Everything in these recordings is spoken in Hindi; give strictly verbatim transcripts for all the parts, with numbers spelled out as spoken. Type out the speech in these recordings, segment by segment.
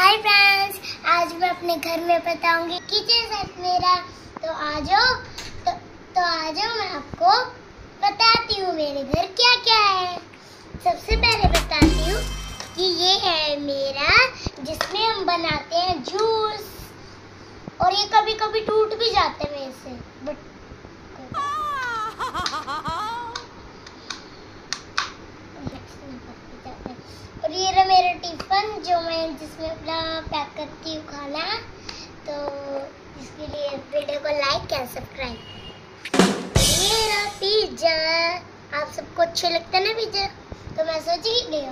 हाय फ्रेंड्स, आज मैं अपने घर में बताऊंगी किचन सेट मेरा। तो आ जाओ तो, तो आ जाओ मैं आपको बताती हूँ मेरे घर क्या क्या है। सबसे पहले बताती हूँ कि ये है मेरा जिसमें हम बनाते हैं जूस, और ये कभी कभी टूट भी जाते हैं मेरे से, बट और ये रहा मेरा टिफिन जो मैं जिसमें अपना पैक करती हूँ खाना। तो इसके लिए वीडियो को लाइक एंड सब्सक्राइब। ये रहा पिज्जा, आप सबको अच्छे लगता है ना पिज्जा, तो मैं सोच ही लिया।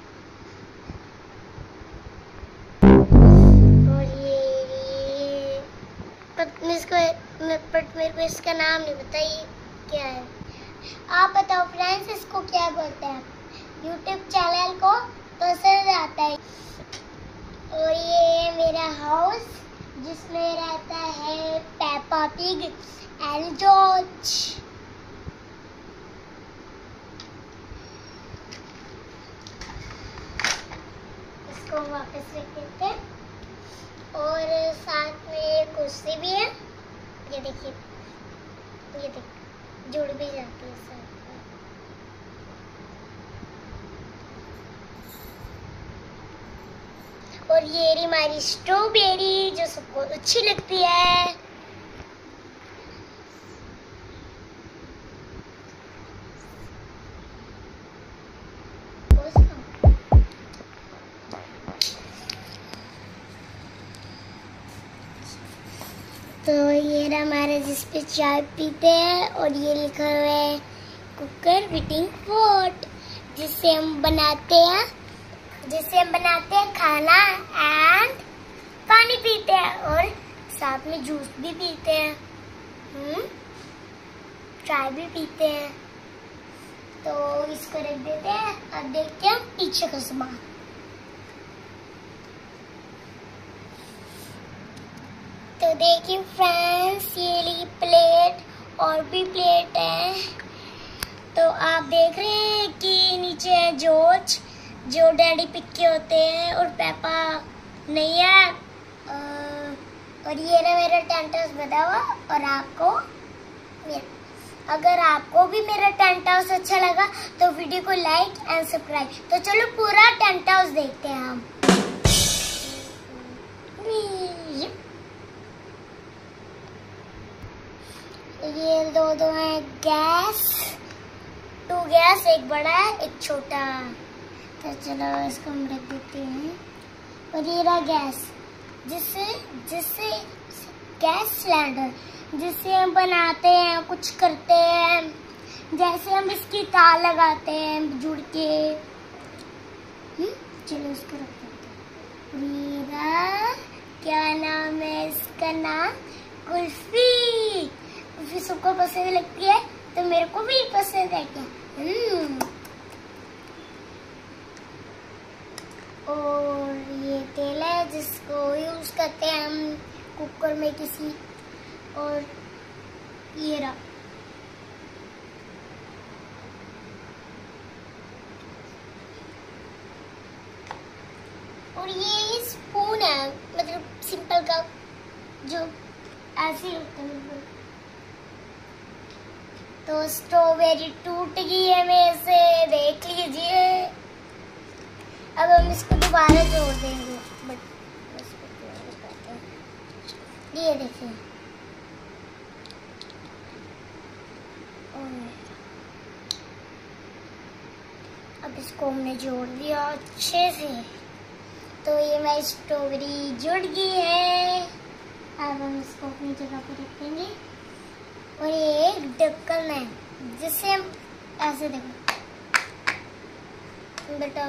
और ये पत इसको बट मेरे को इसका नाम नहीं पता ये क्या है। आप बताओ फ्रेंड्स, इसको क्या बोलते हैं यूट्यूब चैनल को तो सर आता है। और ये मेरा हाउस जिसमें रहता है पेपा पिग एंड जॉर्ज। इसको वापस रख देते हैं। और साथ में कुर्सी भी है, ये देखिए, ये देखिए जुड़ भी जाती है साथ में। और ये रही हमारी स्ट्रॉबेरी जो सबको अच्छी लगती है। तो ये रहा हमारा जिस पे चाय पीते हैं, और ये लिखा हुआ है कुकर बीटिंग पॉट जिससे हम बनाते हैं जिससे हम बनाते हैं खाना एंड पानी पीते हैं, और साथ में जूस भी पीते हैं, हम्म चाय भी पीते हैं। तो इसको रख देते हैं। अब देखते हैं पीछे का सामान। तो देखिए फ्रेंड्स, ये ली प्लेट और भी प्लेट है। तो आप देख रहे हैं कि नीचे है जॉर्ज जो डैडी पिक के होते हैं, और पेपा नहीं है। और ये ना मेरा टेंट हाउस बना हुआ। और आपको अगर आपको भी मेरा टेंट हाउस अच्छा लगा तो वीडियो को लाइक एंड सब्सक्राइब। तो चलो पूरा टेंट हाउस देखते हैं हम। ये दो दो है गैस, टू गैस, एक बड़ा है एक छोटा। तो चलो इसको हम रख देते हैं। और ये रहा गैस जिससे जिससे गैस सिलेंडर जिससे हम बनाते हैं, कुछ करते हैं, जैसे हम इसकी तार लगाते हैं जुड़ के। हम्म चलो इसको रख देते हैं। मेरा क्या नाम है इसका नाम कुल्फी। कुल्फी सबको पसंद लगती है तो मेरे को भी पसंद है क्या। हम्म और ये तेल है जिसको यूज करते हैं हम कुकर में किसी। और ये रहा और ये स्पून है, मतलब सिंपल का जो ऐसे ही होता है। तो स्ट्रॉबेरी टूट गई है मेरे से, देख लीजिए। अब हम इसको दोबारा जोड़ देंगे, बट ये देखिए। अब इसको हमने जोड़ दिया अच्छे से। तो ये मेरी स्ट्रॉबेरी जुड़ गई है। अब हम इसको अपनी जगह पर रखेंगे। और ये एक ढक्कन है जिससे हम ऐसे देखो बेटा।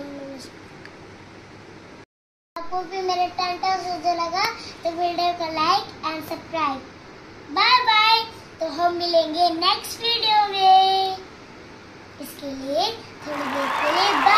आपको भी मेरे टेंट हाउस अच्छा लगा तो वीडियो को like and subscribe. Bye bye. तो हम मिलेंगे नेक्स्ट वीडियो में। इसके लिए थोड़ी देर के लिए